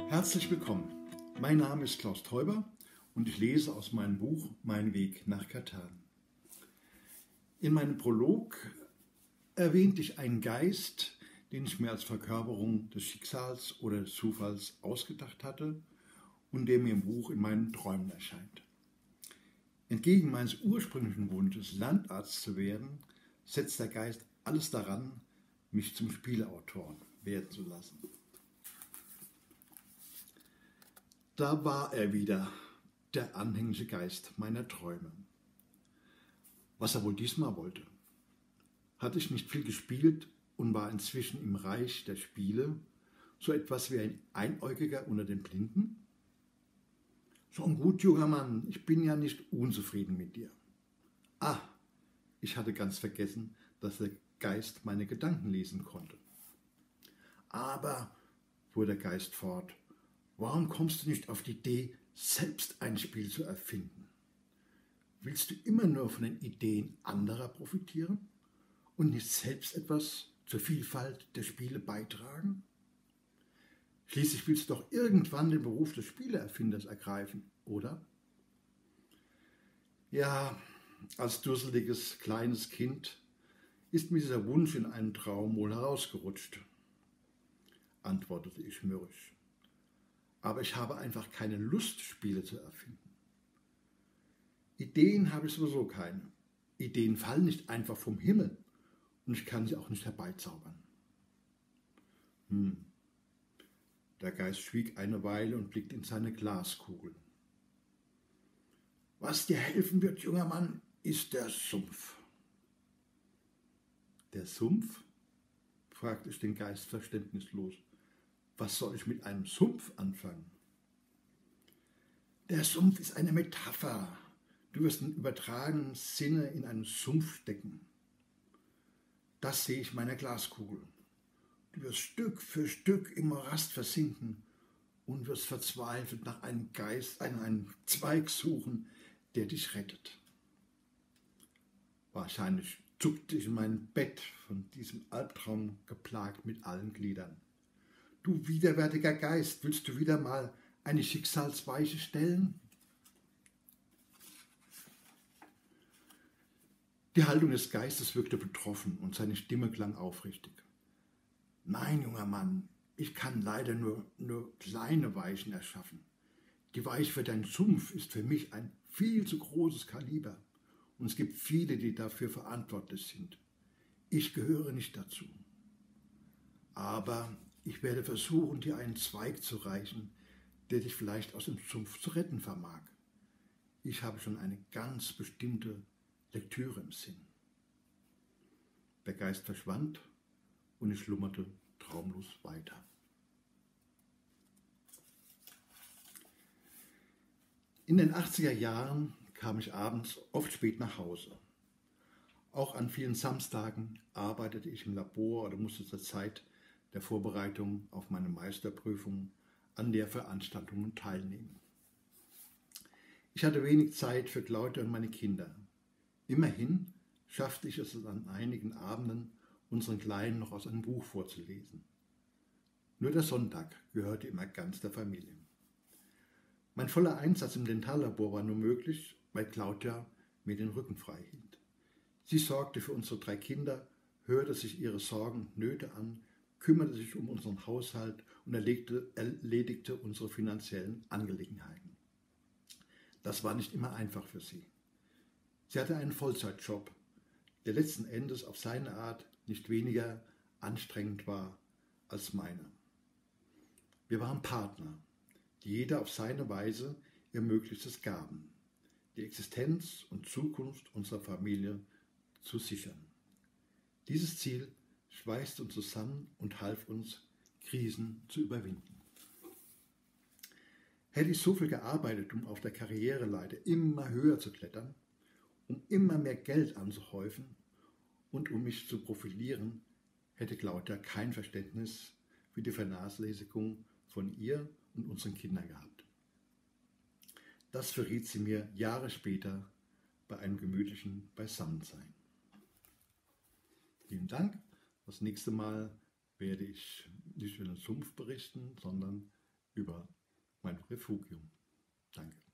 Herzlich willkommen. Mein Name ist Klaus Teuber und ich lese aus meinem Buch Mein Weg nach Katan. In meinem Prolog erwähnte ich einen Geist, den ich mir als Verkörperung des Schicksals oder des Zufalls ausgedacht hatte und der mir im Buch in meinen Träumen erscheint. Entgegen meines ursprünglichen Wunsches, Landarzt zu werden, setzt der Geist alles daran, mich zum Spieleautor werden zu lassen. Da war er wieder, der anhängliche Geist meiner Träume. Was er wohl diesmal wollte. Hatte ich nicht viel gespielt und war inzwischen im Reich der Spiele, so etwas wie ein Einäugiger unter den Blinden? Schon gut, junger Mann, ich bin ja nicht unzufrieden mit dir. Ah, ich hatte ganz vergessen, dass der Geist meine Gedanken lesen konnte. Aber, fuhr der Geist fort, warum kommst du nicht auf die Idee, selbst ein Spiel zu erfinden? Willst du immer nur von den Ideen anderer profitieren und nicht selbst etwas zur Vielfalt der Spiele beitragen? Schließlich willst du doch irgendwann den Beruf des Spieleerfinders ergreifen, oder? Ja, als dusseliges kleines Kind ist mir dieser Wunsch in einen Traum wohl herausgerutscht, antwortete ich mürrisch. Aber ich habe einfach keine Lust, Spiele zu erfinden. Ideen habe ich sowieso keine. Ideen fallen nicht einfach vom Himmel und ich kann sie auch nicht herbeizaubern. Der Geist schwieg eine Weile und blickte in seine Glaskugel. Was dir helfen wird, junger Mann, ist der Sumpf. Der Sumpf? Fragte ich den Geist verständnislos. Was soll ich mit einem Sumpf anfangen? Der Sumpf ist eine Metapher. Du wirst im übertragenen Sinne in einem Sumpf stecken. Das sehe ich meiner Glaskugel. Du wirst Stück für Stück im Morast versinken und wirst verzweifelt nach einem Geist, einem Zweig suchen, der dich rettet. Wahrscheinlich zuckte ich in meinem Bett von diesem Albtraum geplagt mit allen Gliedern. Du widerwärtiger Geist, willst du wieder mal eine Schicksalsweiche stellen? Die Haltung des Geistes wirkte betroffen und seine Stimme klang aufrichtig. Nein, junger Mann, ich kann leider nur kleine Weichen erschaffen. Die Weiche für deinen Sumpf ist für mich ein viel zu großes Kaliber und es gibt viele, die dafür verantwortlich sind. Ich gehöre nicht dazu. Aber ich werde versuchen, dir einen Zweig zu reichen, der dich vielleicht aus dem Sumpf zu retten vermag. Ich habe schon eine ganz bestimmte Lektüre im Sinn. Der Geist verschwand und ich schlummerte traumlos weiter. In den 80er Jahren kam ich abends oft spät nach Hause. Auch an vielen Samstagen arbeitete ich im Labor oder musste zur Zeit der Vorbereitung auf meine Meisterprüfung an der Veranstaltungen teilnehmen. Ich hatte wenig Zeit für Claudia und meine Kinder. Immerhin schaffte ich es an einigen Abenden, unseren Kleinen noch aus einem Buch vorzulesen. Nur der Sonntag gehörte immer ganz der Familie. Mein voller Einsatz im Dentallabor war nur möglich, weil Claudia mir den Rücken frei hielt. Sie sorgte für unsere 3 Kinder, hörte sich ihre Sorgen und Nöte an, kümmerte sich um unseren Haushalt und erledigte unsere finanziellen Angelegenheiten. Das war nicht immer einfach für sie. Sie hatte einen Vollzeitjob, der letzten Endes auf seine Art nicht weniger anstrengend war als meine. Wir waren Partner, die jeder auf seine Weise ihr Möglichstes gaben, die Existenz und Zukunft unserer Familie zu sichern. Dieses Ziel schweißt uns zusammen und half uns, Krisen zu überwinden. Hätte ich so viel gearbeitet, um auf der Karriereleiter immer höher zu klettern, um immer mehr Geld anzuhäufen und um mich zu profilieren, hätte Claudia kein Verständnis für die Vernachlässigung von ihr und unseren Kindern gehabt. Das verriet sie mir Jahre später bei einem gemütlichen Beisammensein. Vielen Dank. Das nächste Mal werde ich nicht über den Sumpf berichten, sondern über mein Refugium. Danke.